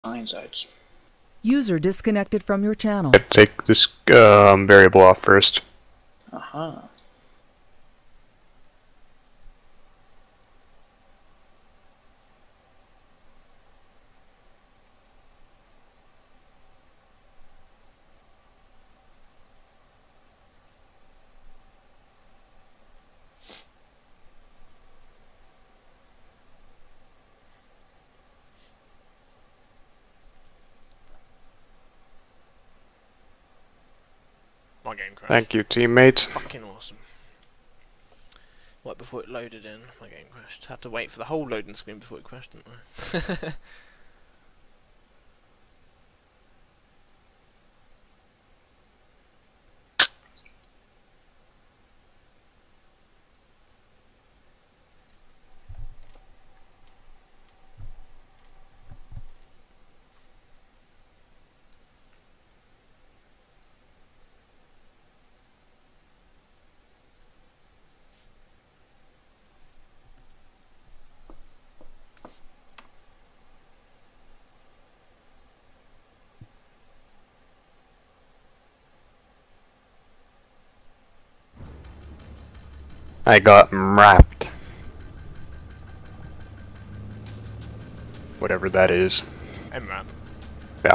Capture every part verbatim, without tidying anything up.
Hindsight. User disconnected from your channel. Take this um, variable off first. Uh-huh. My game crashed. Thank you, teammates. Fucking awesome. Right before it loaded in, my game crashed. Had to wait for the whole loading screen before it crashed, didn't I? I got wrapped. Whatever that is. M RAM. Yeah.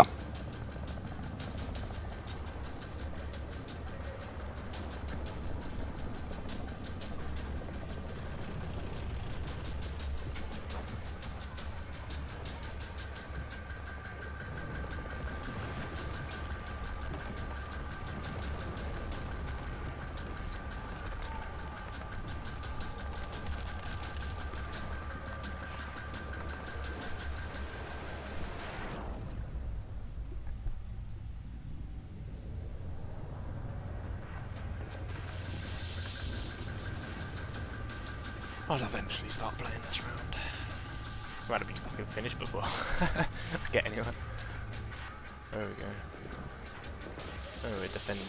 I'll eventually start playing this round. I'd rather be fucking finished before I get anyone. There we go. Oh, we're defending.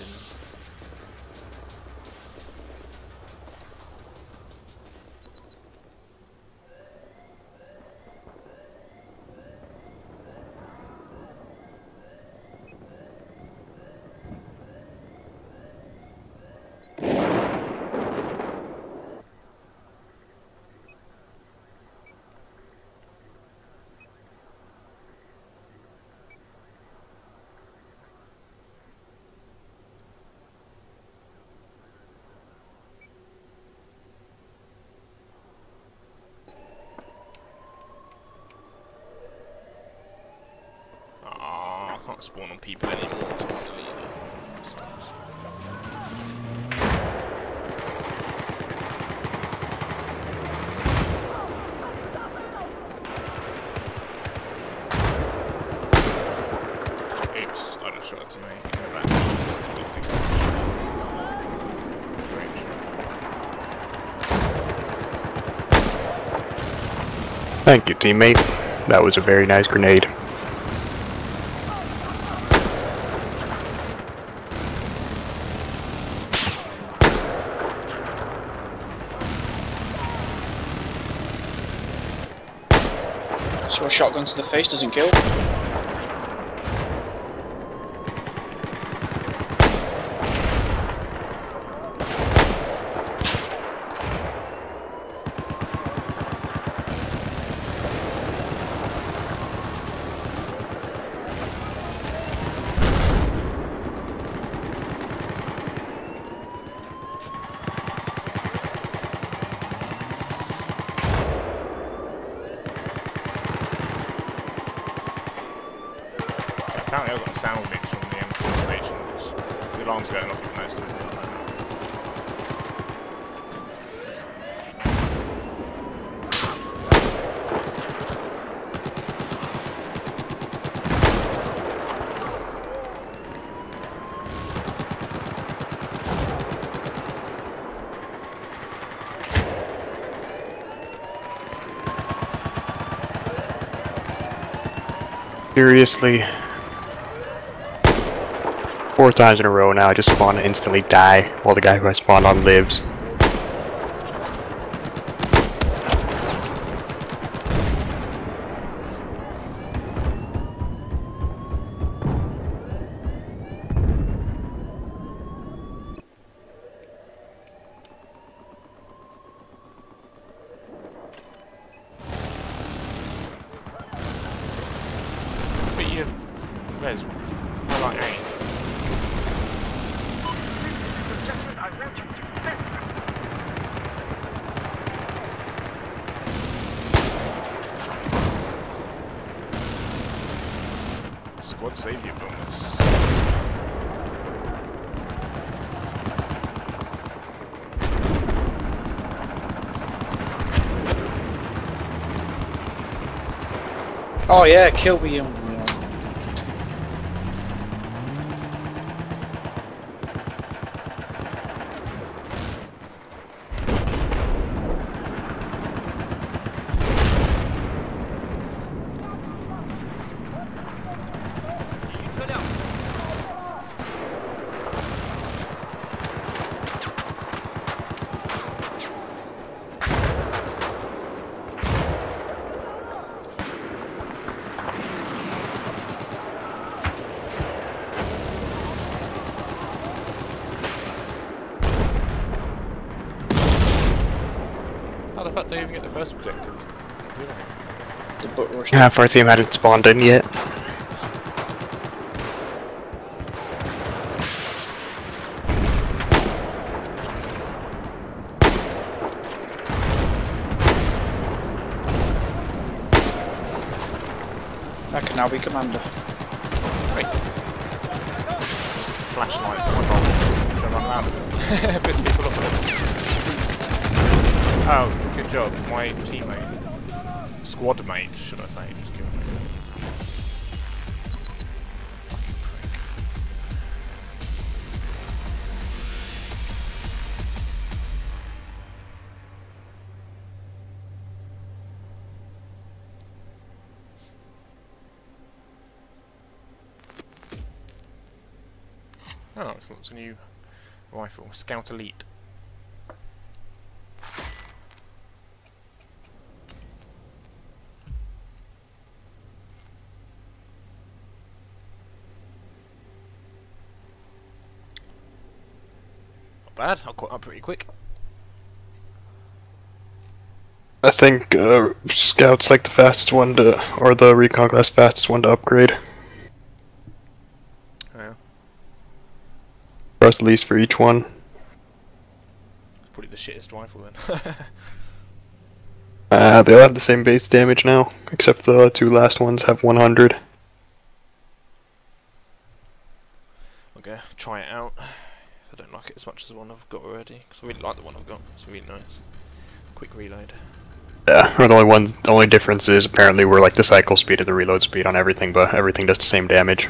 I can't spawn on people anymore, so I'm gonna leave it. Sucks. Oops, I just shot a teammate in the back. Thank you, teammate. That was a very nice grenade. So a shotgun to the face doesn't kill. Apparently I've got a sound glitch on the M four station, which the alarm's going off even though it's not at the moment. Seriously. Four times in a row now, I just spawn and instantly die while the guy who I spawned on lives. your res? Highlight A. Squad savior bonus. Oh yeah, kill me on. How the fuck do you even get the first objective? The butt rush. Half our team hadn't spawned in yet. I can now be commander. Nice. Flashlight for my bomb. Should I run around with it? Piss people off with it. Oh, good job. My teammate. Squad mate, should I say. Just give it a fucking prick. Oh, it's got a new rifle. Scout Elite. Bad, I caught up pretty quick. I think uh, Scout's like the fastest one to, or the Recon class fastest one to upgrade. Yeah. For us, at least for each one. Probably the shittest rifle then. Uh, they all have the same base damage now, except the two last ones have one hundred. Okay, try it out. If I don't like it as much as the one I've got already, because I really like the one I've got. It's really nice. Quick reload. Yeah, or the only one, the only difference is apparently we're like the cycle speed of the reload speed on everything, but everything does the same damage.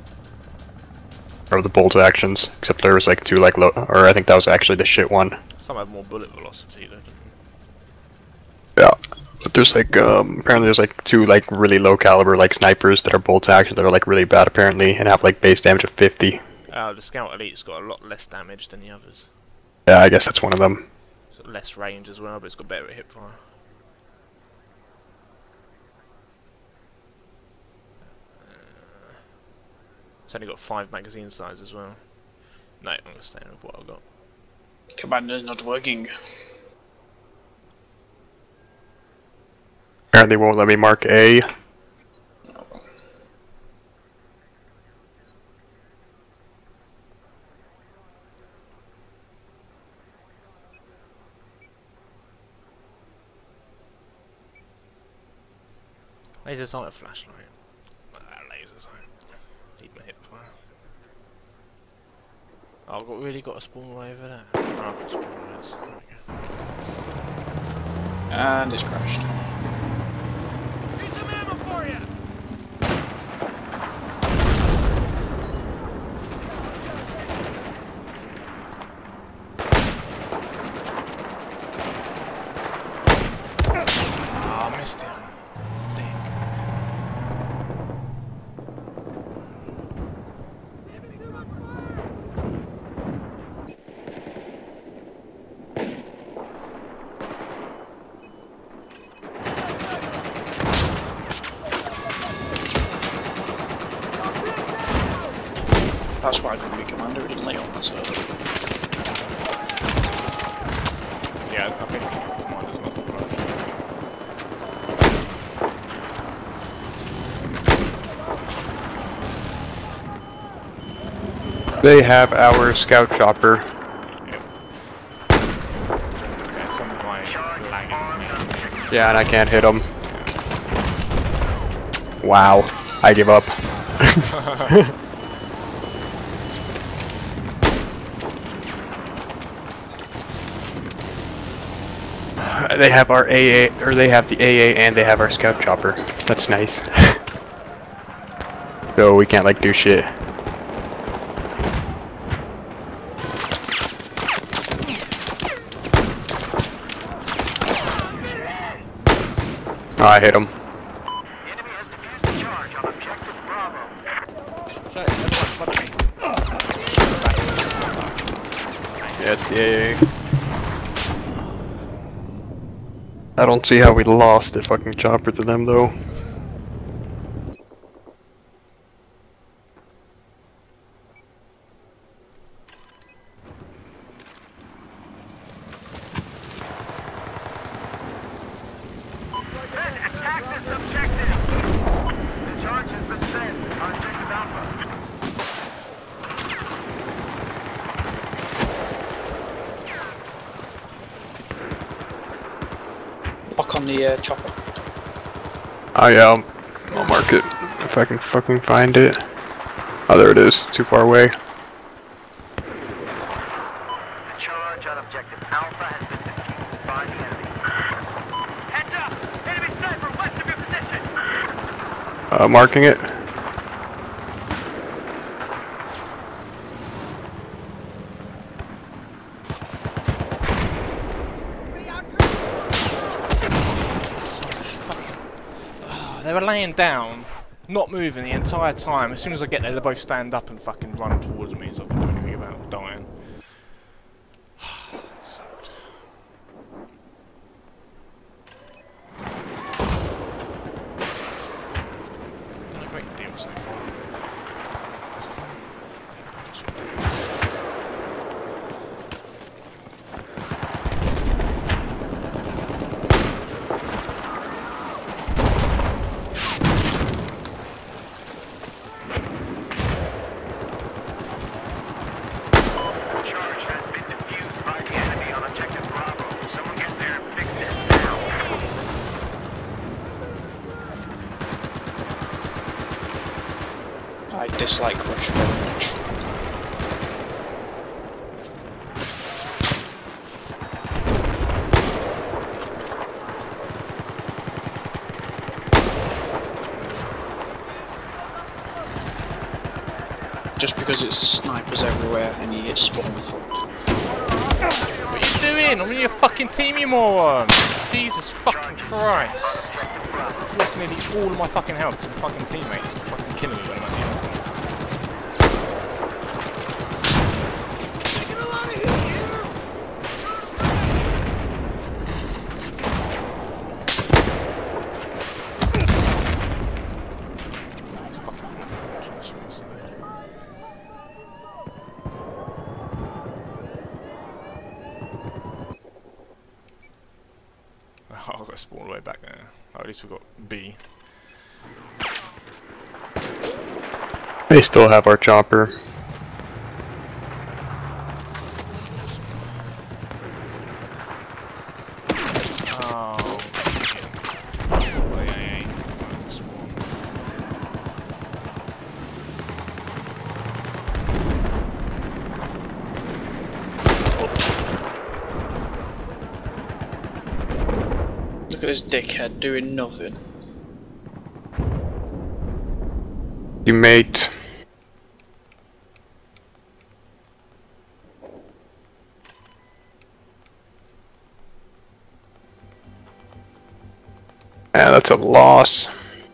Or the bolt actions, except there was like two like low, or I think that was actually the shit one. Some have more bullet velocity though. Yeah, but there's like um apparently there's like two like really low caliber like snipers that are bolt action that are like really bad apparently and have like base damage of fifty. Uh, the Scout Elite's got a lot less damage than the others. Yeah, I guess that's one of them. It's got less range as well, but it's got better hip fire. Uh, it's only got five magazine size as well. No, I'm gonna stay with what I've got. Commander not working. Apparently won't let me mark A. Laser sight or flashlight? Uh, laser sight. Need my hip fire. Oh, I've got, really got a spawn way over there. Oh, I've got spawn ways. There we go. And it's crashed. Here's some ammo for you! Ah, I missed him. Dick. That's why I didn't be commander, it didn't lay on the server. Yeah, I think commander's not for rush. They have our scout chopper. Yep. Yeah, some guy lagging me. Yeah, and I can't hit them. Wow. I give up. They have our A A, or they have the A A and they have our scout chopper. That's nice. So we can't like do shit. Oh, I hit him. The enemy has defused the charge on objective Bravo. Sorry, everyone in front of me. Yeah, it's the A A. I don't see how we lost the fucking chopper to them though. Men, attack this objective! The charge has been set on objective Alpha. Lock on the uh, chopper. Oh yeah, I'll, I'll mark it if I can fucking find it. Oh, there it is. Too far away. The charge on objective Alpha has been defused by the enemy. Heads up! Enemy sniper west of your position! Uh, marking it. They were laying down, not moving the entire time. As soon as I get there, they both stand up and fucking run towards me, so I can do anything about dying. That sucked. Done a great deal so far. This time, Charge has been defused by the enemy on objective Bravo. Someone get there and fix it now. I dislike Rush very much. Just because it's snipers everywhere and you get spawn fucked. what are you doing? I'm in your fucking team, you moron! Jesus fucking Christ! I've lost nearly all of my fucking health to the fucking teammates. It's fucking killing me when I'm at the end. It's fucking watching this from the side. Oh, I've got to spawn all the way back there. Oh, at least we've got B. They still have our chopper. Oh, shit. Well, yeah, yeah, yeah. Spawn. Look at this dickhead doing nothing. You mate. Yeah, that's a loss.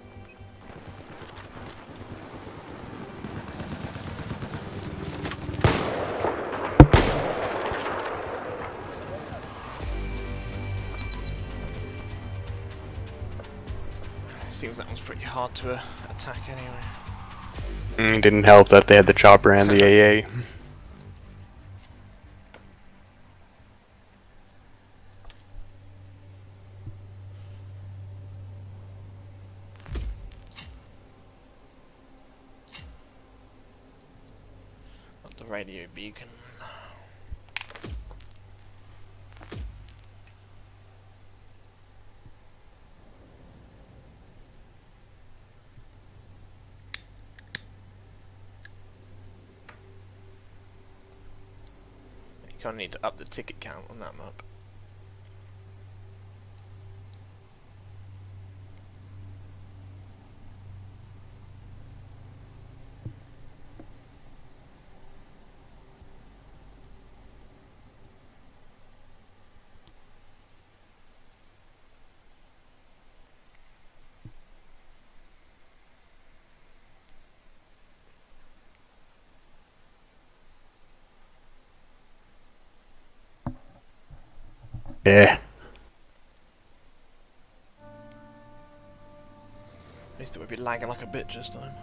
Seems that one's pretty hard to uh, attack anyway. Mm, didn't help that they had the chopper and the A A. radio beacon. You kind of need to up the ticket count on that map. Yeah. At least it would be lagging like a bitch this time.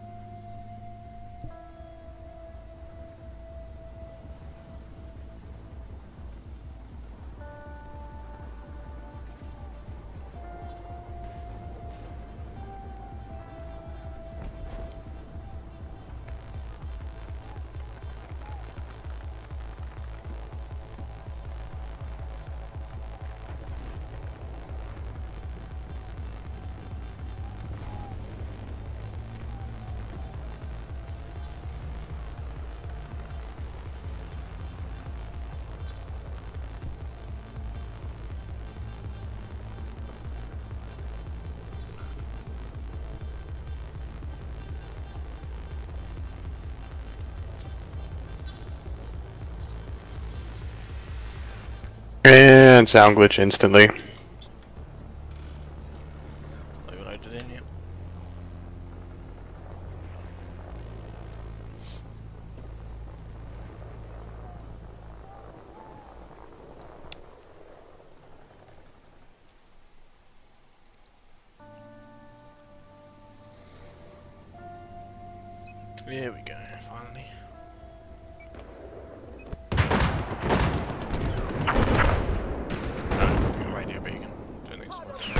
And sound glitch instantly. Overloaded in yet. Here we go, finally. Oh, fucking radio beacon. Doing next to much.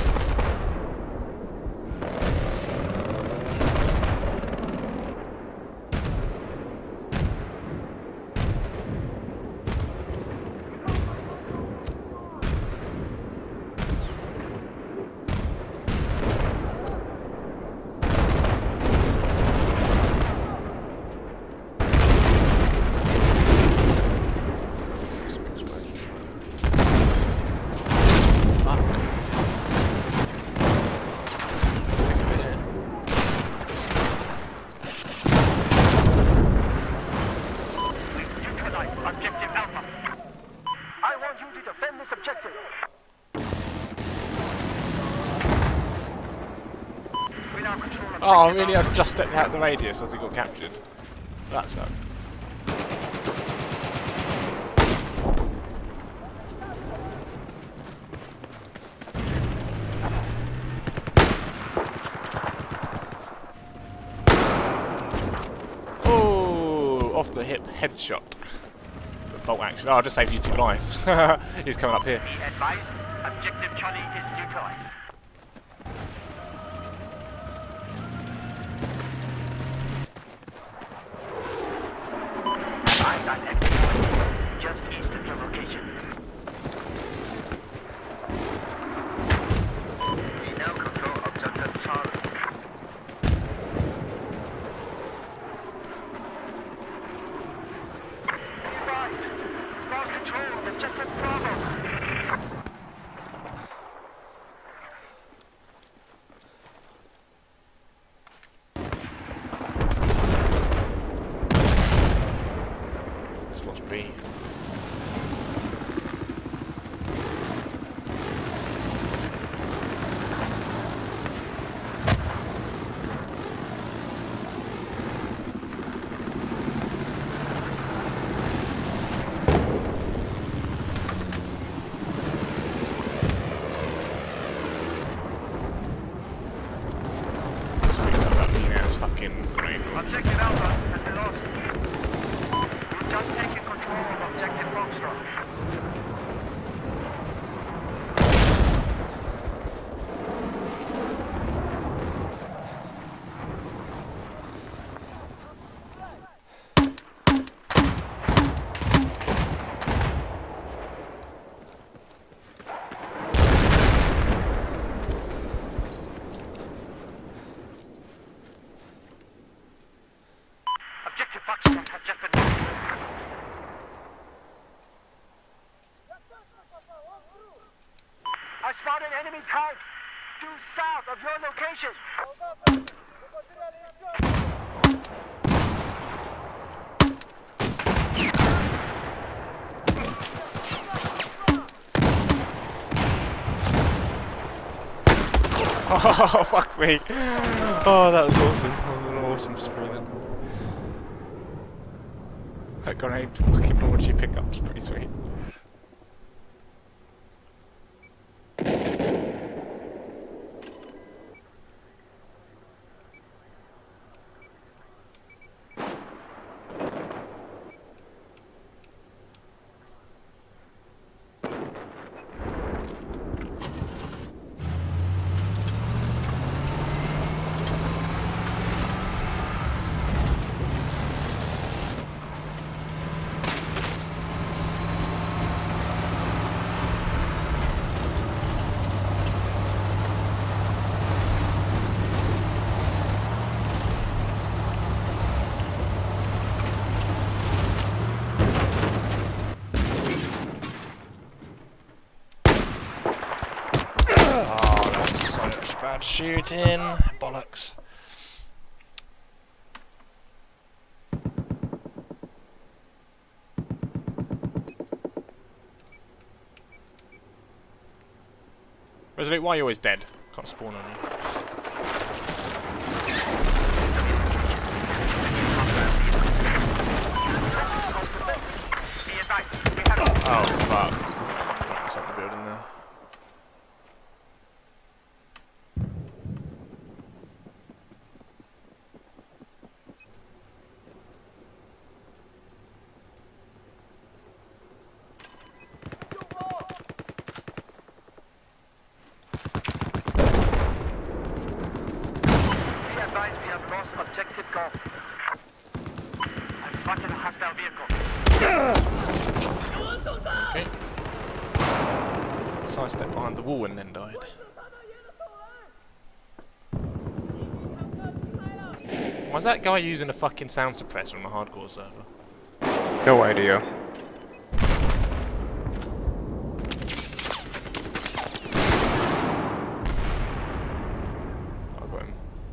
Objective Alpha. I want you to defend this objective. We now control objective Oh, really? Alpha. I just stepped out the radius as it got captured. That sucked. Oh, off the hip headshot. The bolt action. Oh, I just saved you two lives. He's coming up here. Be advised, objective Charlie is neutralized. Eyes on enemy, just east of your location. We now control objective Charlie. Be advised, lost control of objective Bravo. Just lost B. Speaking about being out, it's fucking great. Objective Alpha has been lost. You've just taken control of Objective Foxtrot. Foxtrot has just been lost. I spotted enemy tank due south of your location. Oh, fuck me. Oh, that was awesome. That was an awesome spree then. That grenade fucking launch you pick up is pretty sweet. Oh, that's so much bad shooting. Bollocks. Resolute, why are you always dead? Can't spawn on you. Oh, fuck. What's up the building there? We have lost objective golf. I've spotted a hostile vehicle. Okay. Sidestepped behind the wall and then died. Why's that guy using a fucking sound suppressor on the hardcore server? No idea. I got him.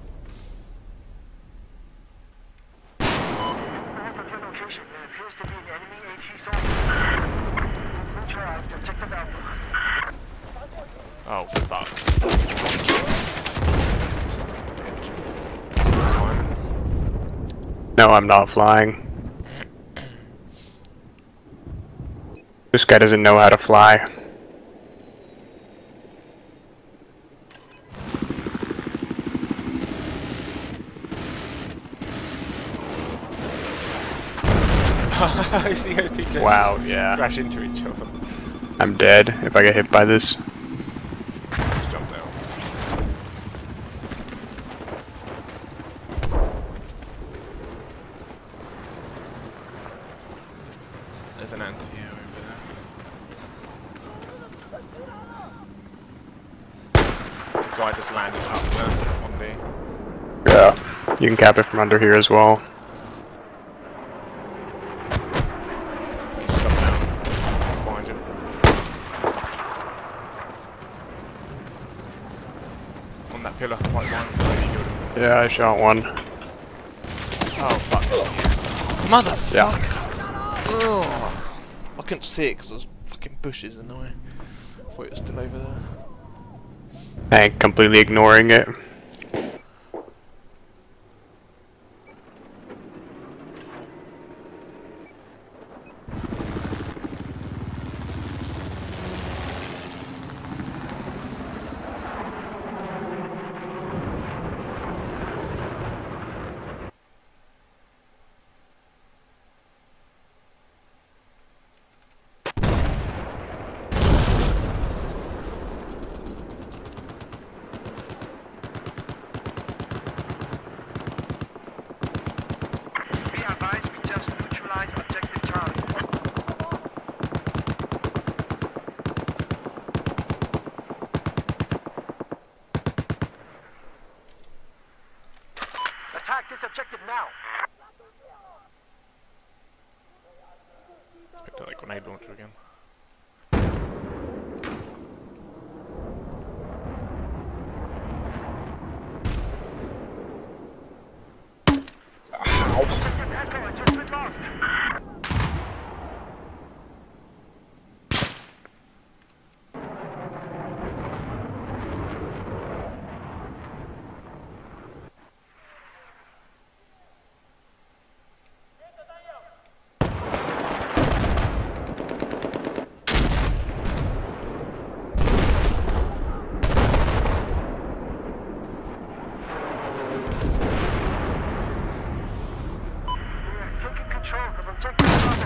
North of your location, there appears to be an enemy AT soldier. Neutralized objective Alpha. Oh, fuck. That's good timing. No, I'm not flying. This guy doesn't know how to fly. I see those two jets Wow, yeah. crash into each other. I'm dead if I get hit by this. Just jump down. There's an anti-air over there. The guy just landed up there on B. Yeah, you can cap it from under here as well. He's just jumped down. He's behind you. On that pillar, right behind you. There you go. Yeah, I shot one. Oh, fuck. Motherfucker! Yeah. Ugh. I couldn't see it because there's fucking bushes in the way. I thought it was still over there. Hank completely ignoring it. Be advised, we just neutralized objective Charlie. Attack this objective now. Picked up that grenade launcher again. Objective Echo has just been lost. Taking control of objective Bravo.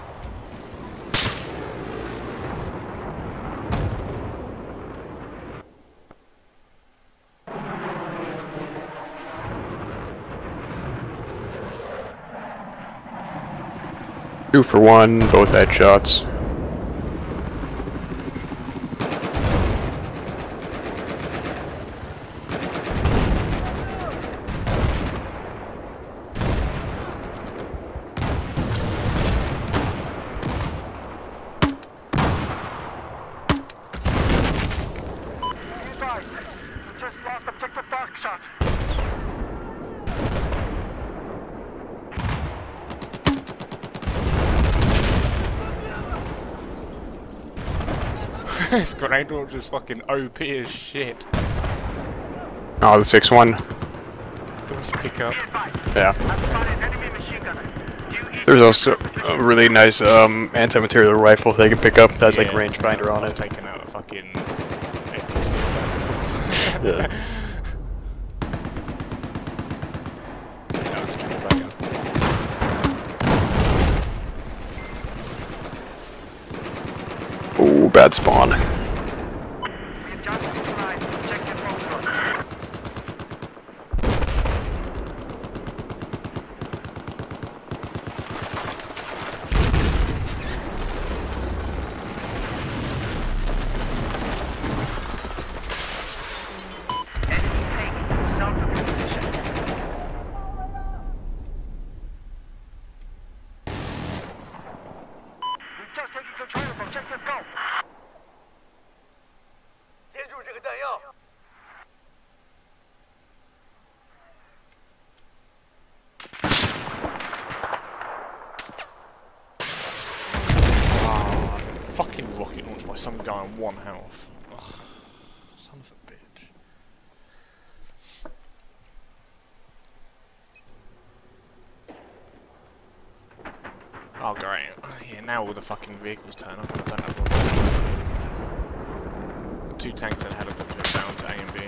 Two for one, both headshots. Be advised, we just lost objective Darkshot. This grenade launcher's fucking O P as shit. Oh, the six one. Don't you pick up? Be advised, Yeah. I've spotted enemy machine gunner. Due east There's of also your a really nice um, anti-material rifle they can pick up that has like Yeah, rangefinder on I've it. taken out a fucking A P C before. Yeah. That was pretty bad. Ooh, bad spawn. We adjust neutralize objective Foxtrot. Enemy taking south of your position. We've just taken control of objective Golf. 接住这个弹药。 Ah, fucking rocket launched by some guy on one health. Ugh, son of a bitch. Oh great. Yeah, now all the fucking vehicles turn up and I don't have one. Got two tanks and a helicopter down to A and B.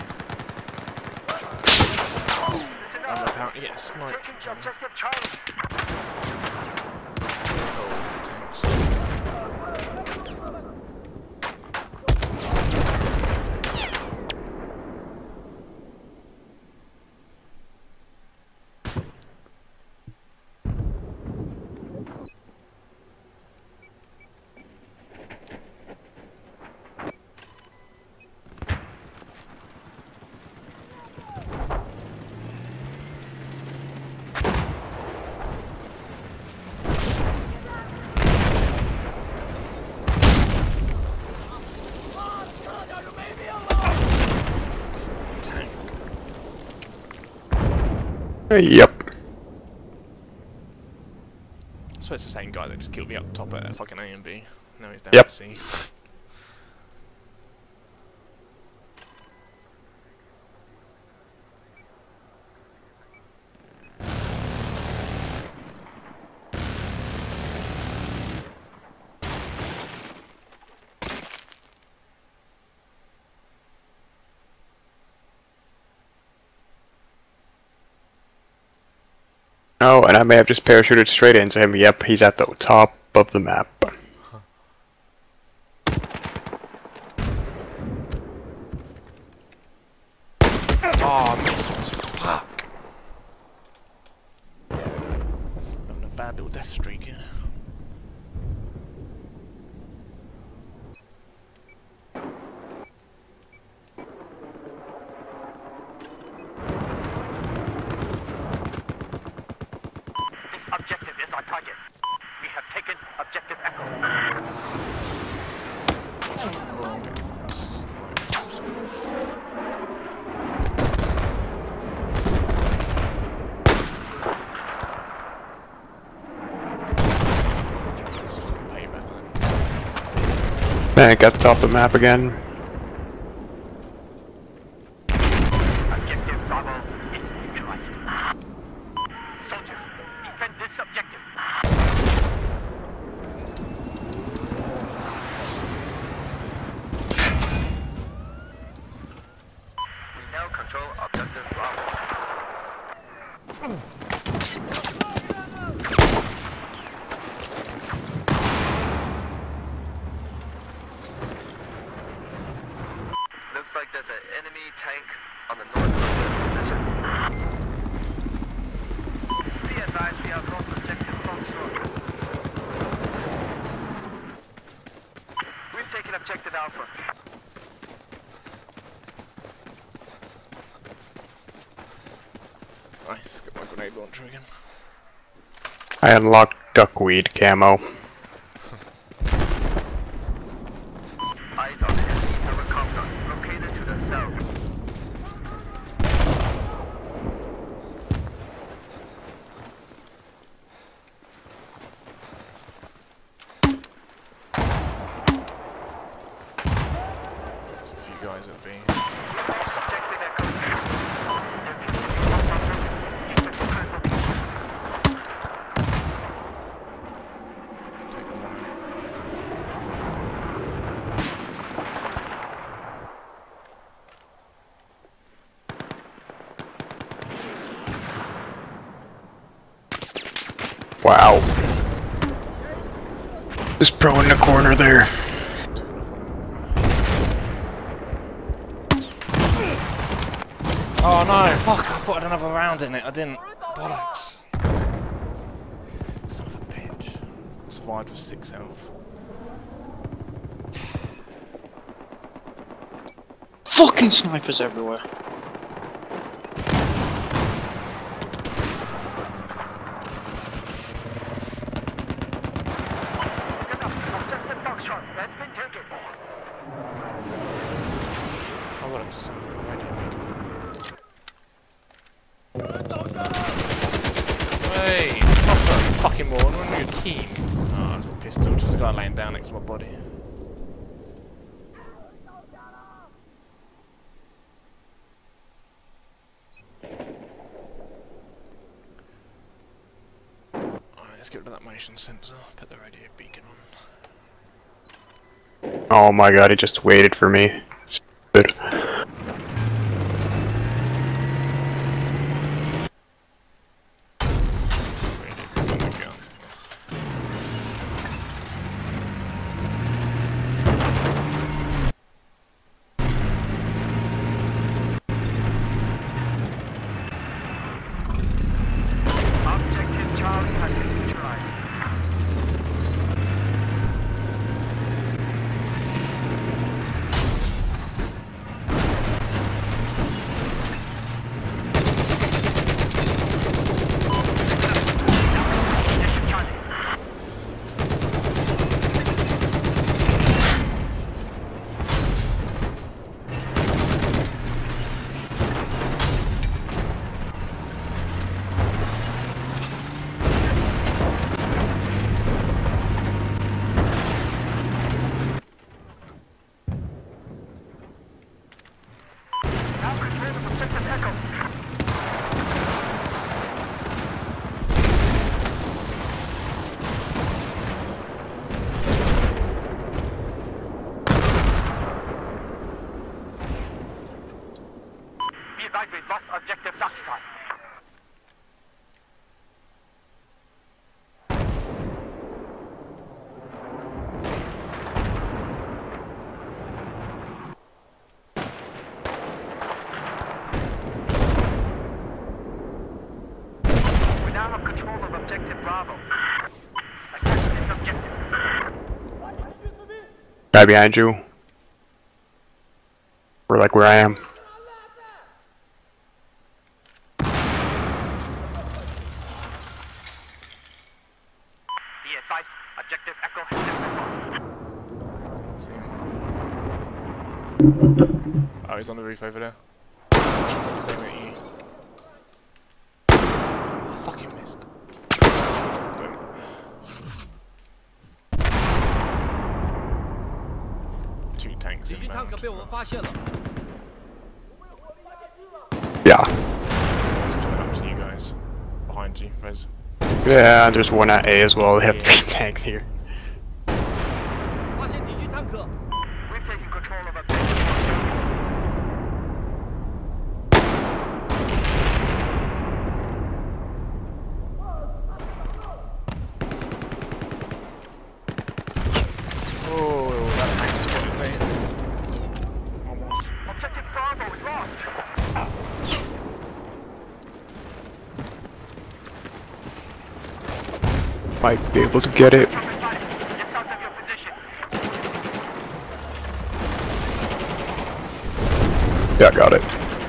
Listen And up. apparently getting sniped Taking from objective Charlie. oh, tanks. Tank. Uh, Yep. I swear it's the same guy that just killed me up top at fucking A and B. Now he's down Yep. at C. Oh, and I may have just parachuted straight into him. Yep, he's at the top of the map. Oh, missed. Fuck. Having a bad little death streak here. This objective is our target. We have taken objective Echo. Man, it got to top of the map again. Objective Bravo is neutralized. Soldiers, defend this objective. We now control objective Bravo. Looks like there's an enemy tank on the north position. Be advised, we have lost objective from shore. We've taken objective Alpha. Nice, got my grenade launcher again. I unlocked duckweed camo. Eyes on enemy helicopter located to the south. There's a few guys at B. Subjective Echo. Take them one out. Wow. Just pro in the corner there. Oh no, fuck, I thought I had another round in it, I didn't. Bollocks. Son of a bitch. Survived with six health. Fucking snipers everywhere. Objective Foxtrot has been taken. I got him to something already. Hey, stop that, you fucking moron, we're on your team. Oh, I've got a pistol, just a guy laying down next to my body. Alright, let's get rid of that motion sensor, put the radio beacon on. Oh my god, he just waited for me. Stupid. Radio beacon on the gun. Objective Charlie has been neutralized. Position Charlie. Now control the objective Echo. Be advised, we've lost objective Foxtrot. We now have control of objective Bravo. Attack this objective. Guy behind you. Or like where I am. Be advised, advised, objective Echo has been lost. See him. Oh, he's on the roof over there. He's aiming at you. Oh, fuck, you missed. Boom. Two tanks inbound. Yeah. Just coming up to you guys. Behind you, Rez. Yeah, there's one at A as well. They have three tanks here. We've taken control of objective. Oh, that tank is spotted, mate. I'm off. Objective Bravo is lost. Might be able to get it. Just south of your position. Yeah, I got it.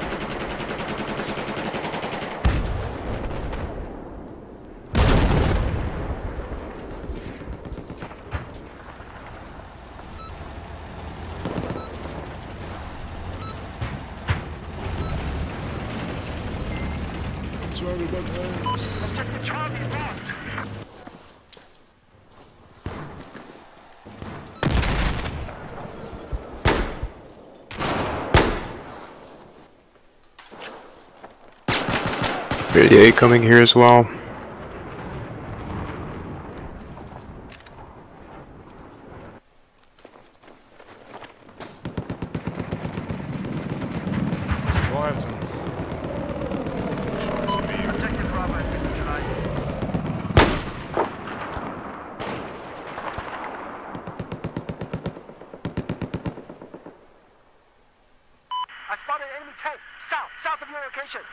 Objective Charlie is lost. A coming here as well. Survived him. Sure it's me. Objective Bravo has been neutralized. I spotted an enemy tank south, south of your location.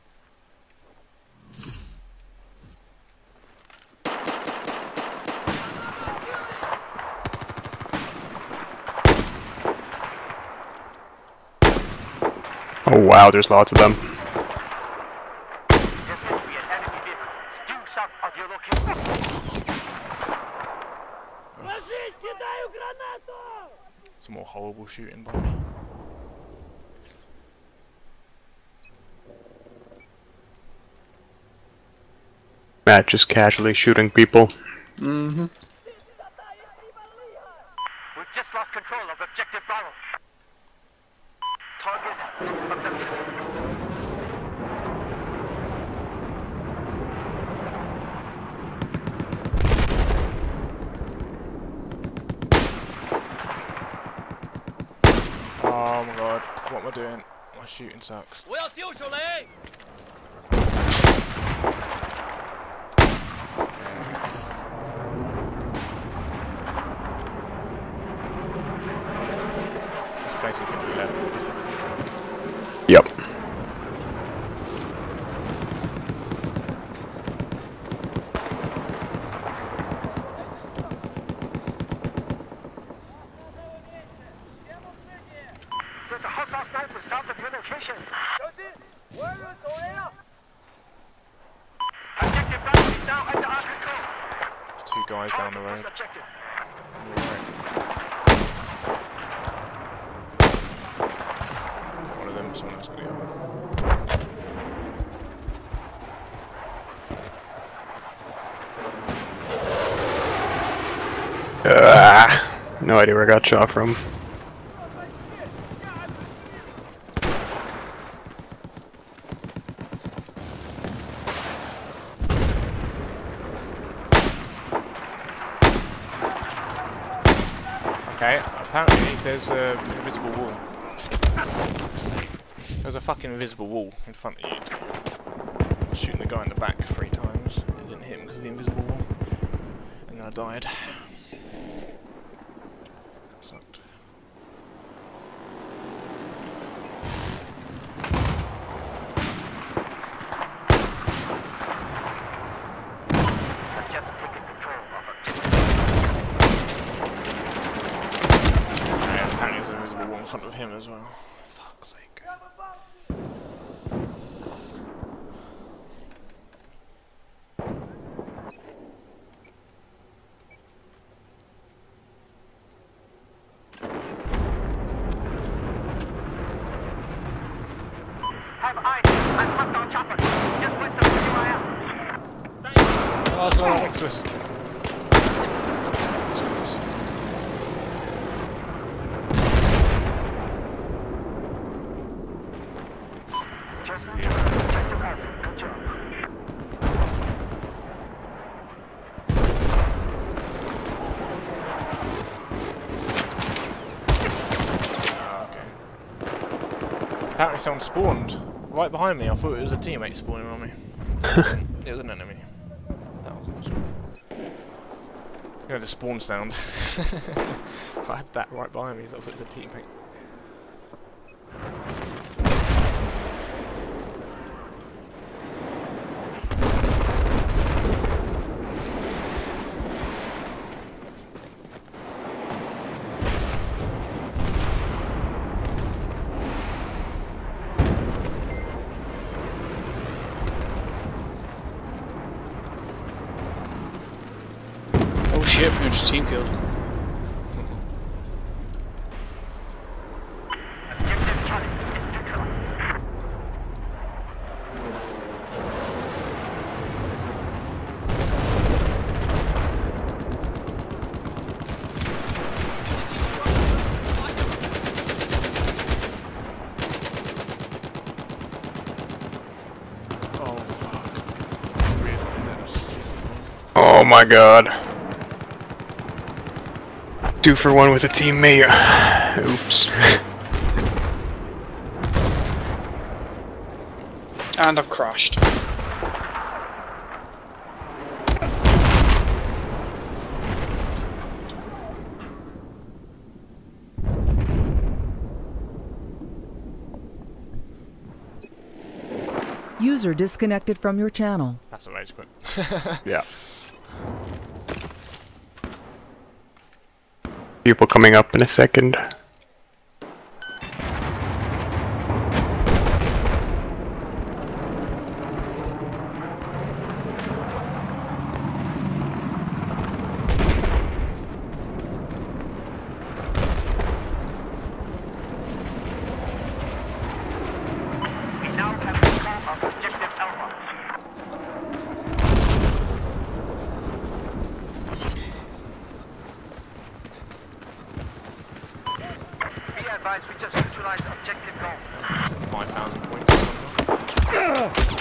Oh wow, there's lots of them. There appears to be an enemy vehicle due south of your location. Some more horrible shooting by me. Matt just casually shooting people. Mm-hmm. We've just lost control of objective Bravo. Target is objective. Oh my god, what am I doing? My shooting sucks. It's basically going to be level. Yep. There's a hostile sniper south of your location. Objective Bravo is now under our control. There's two guys down the road. Objective. On your right. One of them, someone else got the other one. Ah, no idea where I got shot from. Okay, apparently there's a invisible wall. There's a fucking invisible wall in front of you. I was shooting the guy in the back three times. It didn't hit him because of the invisible wall. And then I died. That sucked. I've just taken control of objective. And apparently there's an invisible wall in front of him as well. Fuck's sake. Oh, it's right next to us. Just objective Alpha. Good job. Apparently someone spawned right behind me. I thought it was a teammate spawning on me. It was an enemy. That was awesome. You know the spawn sound. I had that right behind me, so I thought it was a teammate. Oh shit, we're just team killed. Objective Charlie is neutralized. Oh fuck. Really, that was stupid. Oh my god. Two for one with a teammate. Oops. And I've crashed. User disconnected from your channel. That's a rage quit. Yeah. People coming up in a second. We now have control of objective Alpha. Be advised, we just neutralized objective goal. five thousand points or something.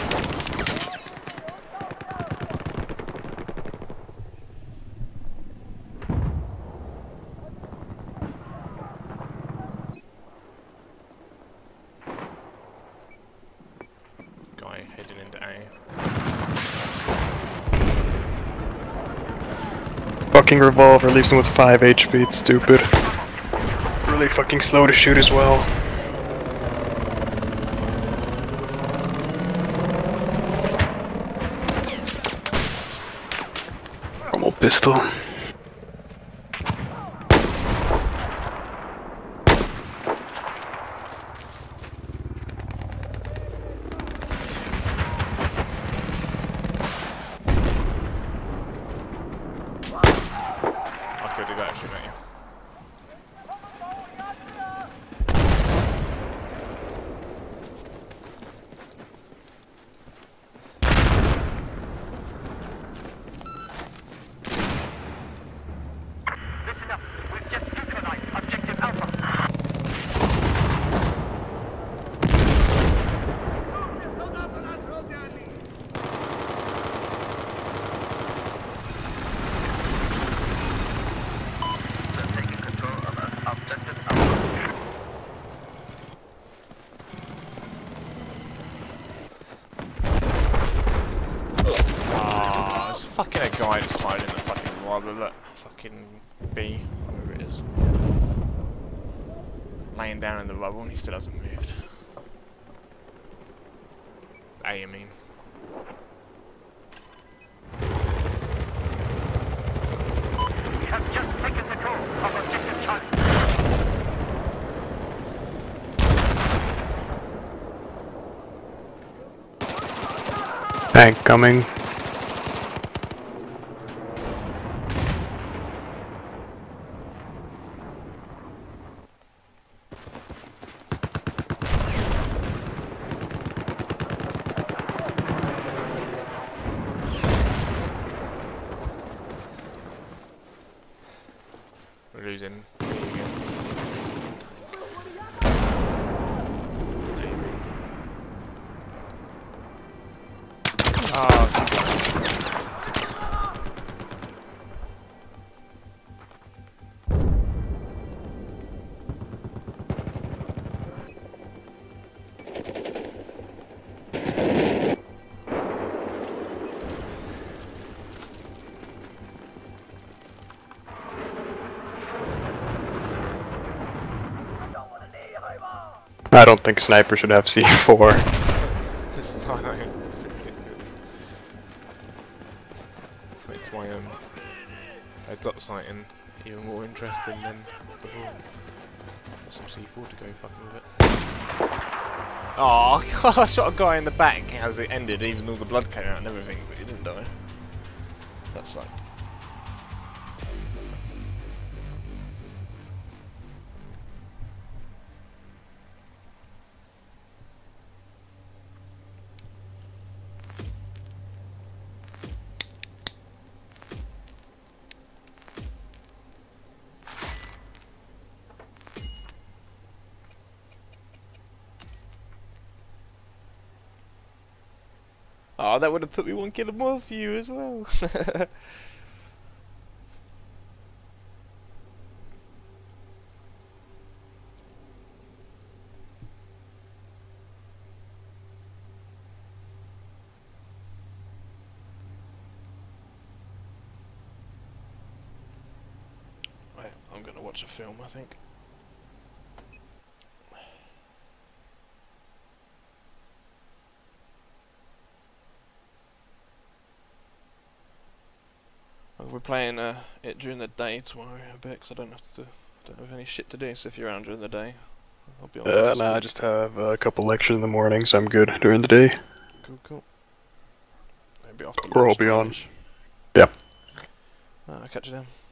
Guy heading into A. Fucking revolver leaves him with five H P, it's stupid. Really fucking slow to shoot as well. Normal pistol. I killed the guy shooting at you. Listen up, we've just neutralized objective Alpha. They're taking control of uh, objective Alpha. Ah, there's fucking a guy just hiding in the fucking rubber. Look, fucking B, whatever it is. Laying down in the rubble and he still hasn't moved. A, I mean. We have just taken control of objective Charlie. Tank coming. losing. There you go. Oh, I don't think sniper should have C four. this is high. It's ridiculous. Makes my um, heads up sighting even more interesting than before. Got some C four to go fucking with it. Oh god, I shot a guy in the back as it ended, even though the blood came out and everything, but he didn't die. That sucked. Oh, that would have put me one kill more for you as well. Right, I'm gonna watch a film, I think. We're playing uh, it during the day tomorrow a bit, because I don't have to don't have any shit to do. So if you're around during the day, I'll be on. Uh, nah, I just have a couple lectures in the morning, so I'm good during the day. Cool, cool. Maybe after. Or I'll be on. Yeah. Uh, I'll catch you then.